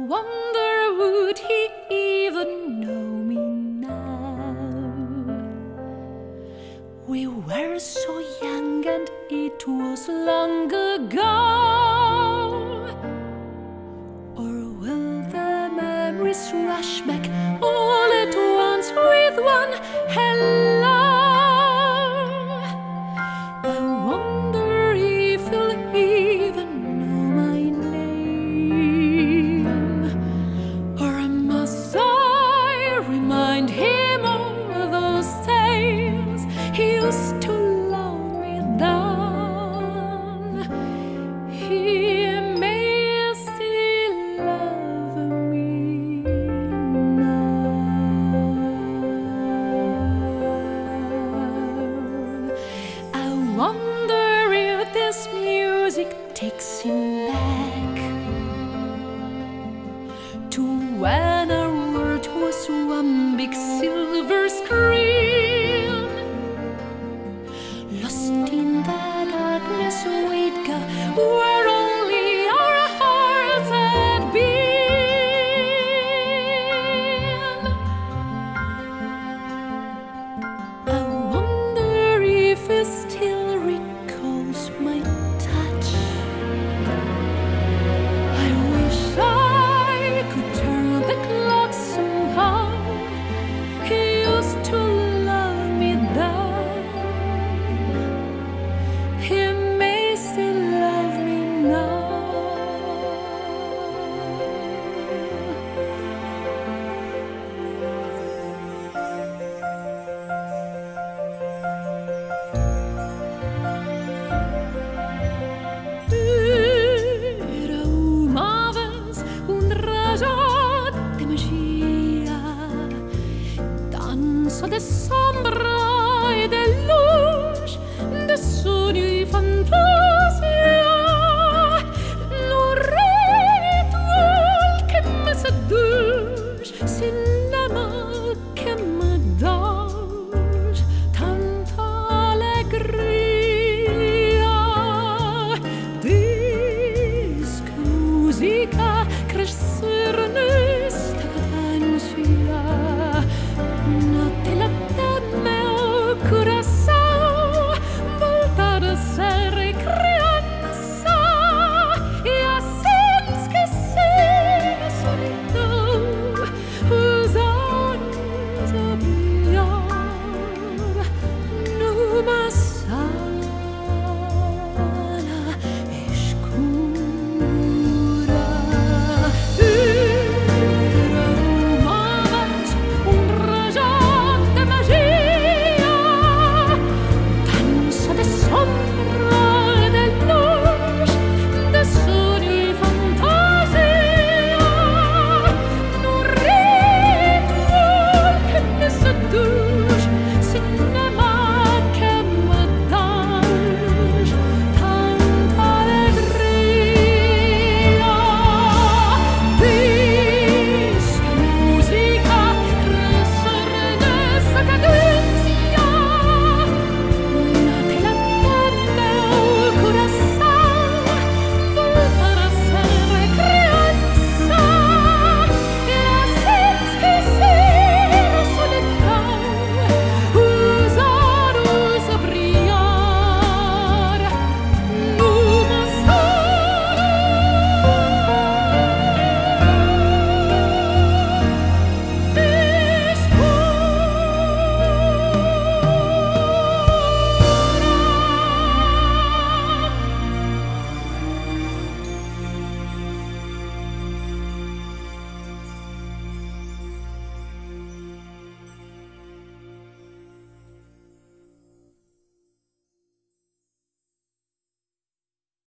wonder would he even know me now? We were so young and it was long ago. Or will the memories rush back all at once with one hello? I wonder if he'll even know my name. Or must I remind him of those days he used to love me then? He may still love me now. I wonder if this music takes him back to when our world was one big silver screen, lost in the darkness we'd go where only our hearts had been. I wonder if he still recalls my touch. I wish I could turn the clock somehow. He used to love me then. He may still love me now. Era uma vez rajo de magia, dança de sombra e de luz, de sonho e fantasia, no ritual que me seduz, cinema que me dás tanta alegria. Diz que música crescer